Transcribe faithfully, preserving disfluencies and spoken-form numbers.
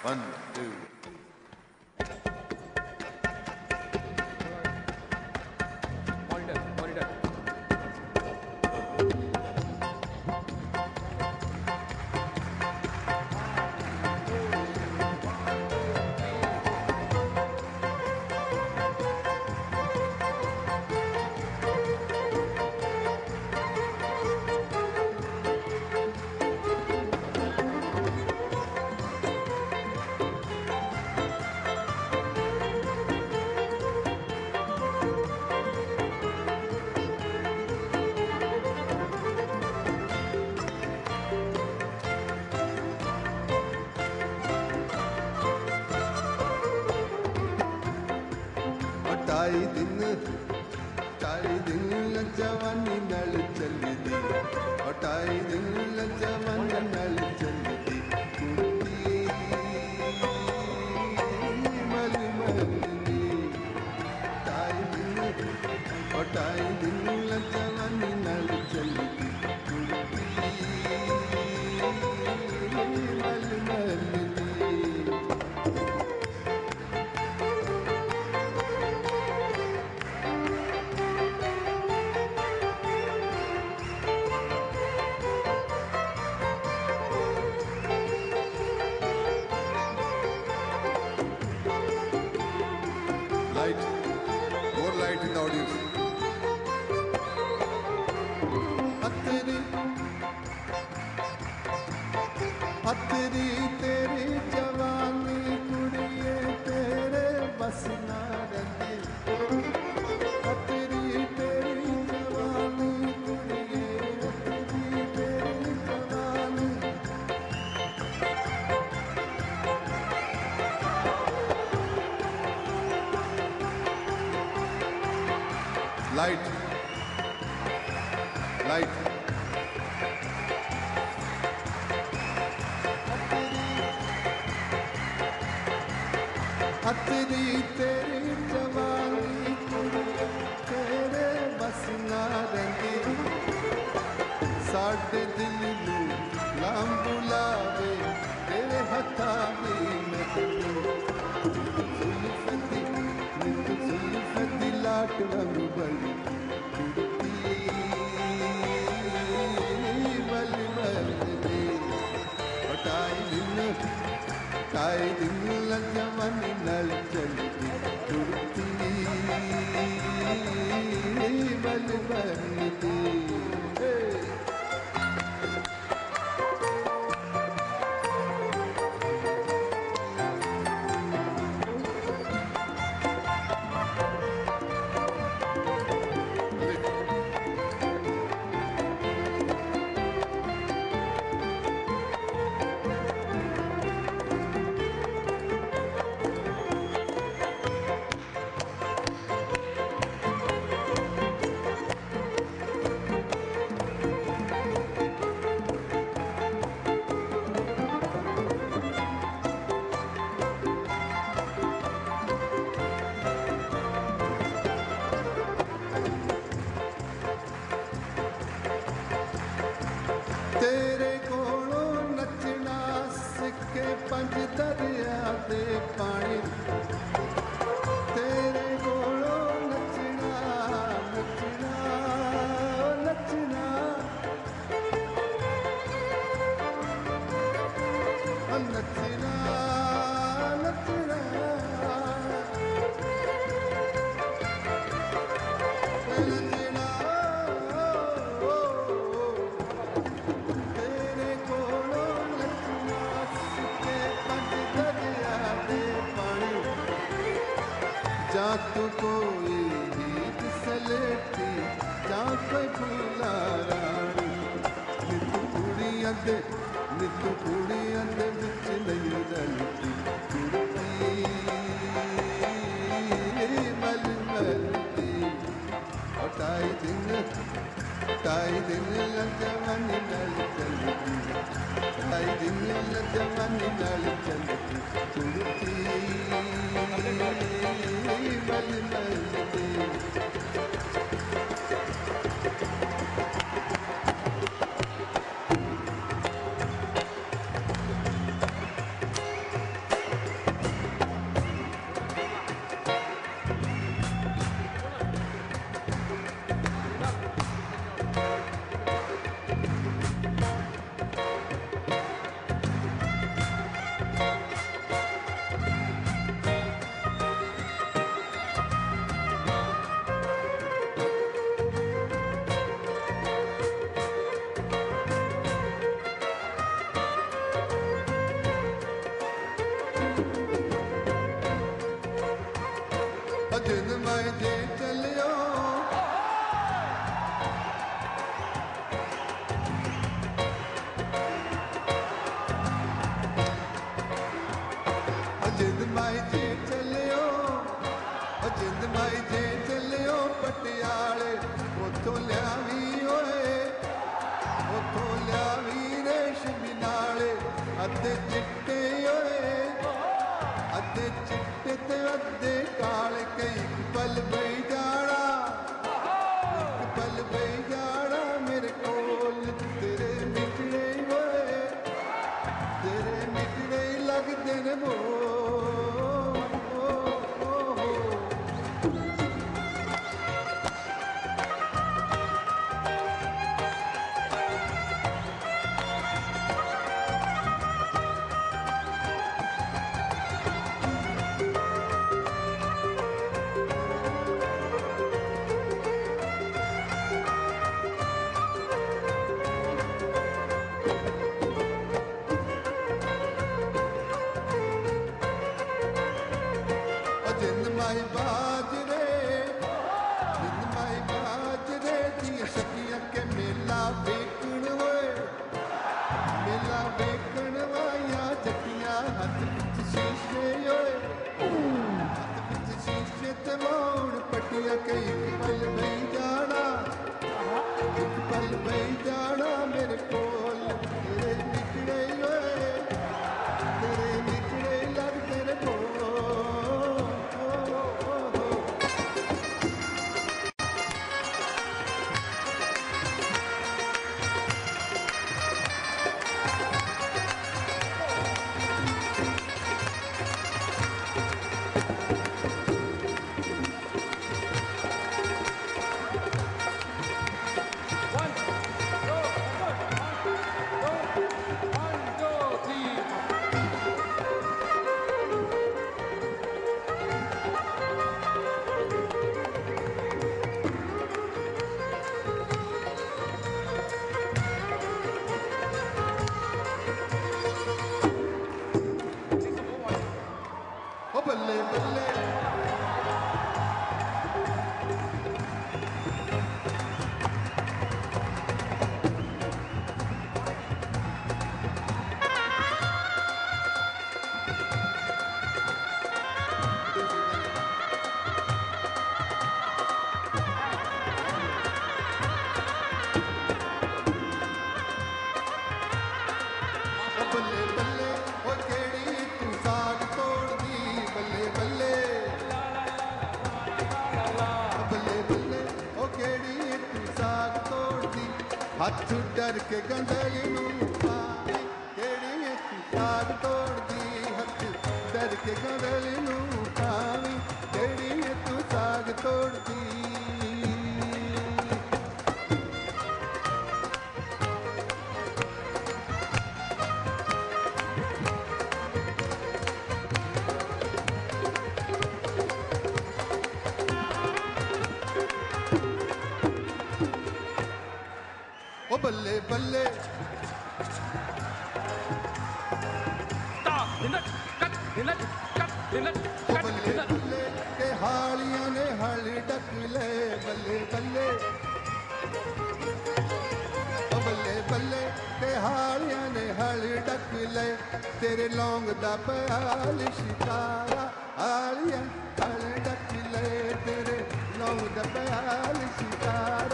One, two. Monitor, monitor. ढाई दिन ढाई दिन जवानी नल चली दी और ढाई दिन जवानी नल चली दी कुड़ी मल मलनी ढाई दिन और ढाई दिन जवानी नल चली दी कुड़ी मल मलनी Light, more light in the audience. Atri Atri तेरी जवानी कुड़िए तेरे बस ना रही अतरी तेरी जवानी कुड़िए अतरी तेरी जवानी Light, light. अतरी तेरी जवानी कुड़िए तेरे बस ना रही साढ़े दिल नू लाम बुलावे तेरे हथा दी सुल्फती नित सुल्फती लाट रंग बड़ी कुड़ती बल बलदी ढाई दिन ढाई दिन जवानी नल चलती कुड़ती बल बलदी तेरे कोलों नचना सिक्के पंज दरिया दे पानी तेरे कोलों नचना नचना नचना नचना नचना तेरे कोलों नचना सिक्के पंज दरिया दे पानी जा तू कोई गीत सलेटी जा कोई फूला रानी नित कुड़ियां दे नित कुड़ियां दे बिच नहीं रलती कुड़ती मल मलती और ढाई दिन ढाई दिन जवानी नल चलती ढाई दिन जवानी नल चलती कुड़ती बल बलदी मैं जे चलियो जिंद माई जे चलियो जिंद माई जे चलियो पटियाले उथों लियावी ओए उथों लियावी रेशमी नाले अद्धे चिट्टे ओए अद्धे चिट्टे ते अद्धे काले कई पल बई जाना एक पल बई जाना मेरे कोल तेरे मिटड़े ओए तेरे मिटड़े लगदे ने वो जिंद माई बाजरे जिंद माई बाजरे दिया सखियां के मेला वेकण होए मेला वेकण वाया जटियां हाथ विच शीशे होए हाथ विच शीशे ते मोड़ पटिया कई पल बई जाना एक पल बई जाना मेरे कोल तेरे निकले होए तेरे निकले लगदे ने कोल One, two, one, two, three. ओ बल्ले बल्ले ओ बल्ले बल्ले ओ केड़ी तू साग तोड़ दी बल्ले बल्ले ओ बल्ले बल्ले ओ केड़ी तू साग तोड़ दी हथ डर के गंढई नू पावी केड़ी तू साग तोड़ दी हथ डर के गंढई नू पावी केड़ी तू साग तोड़ दी ओ बल्ले बल्ले Stop. Minute. Cut. Minute. Cut. Minute. ओ Cut. बल्ले Minute. बल्ले के हालियां ने हल डक ले बल्ले बल्ले ओ बल्ले बल्ले के हालियां ने हल डक ले तेरे लौंग दा प्याल शिकारा हालियां हल डक ले तेरे लौंग दा प्याल शिकारा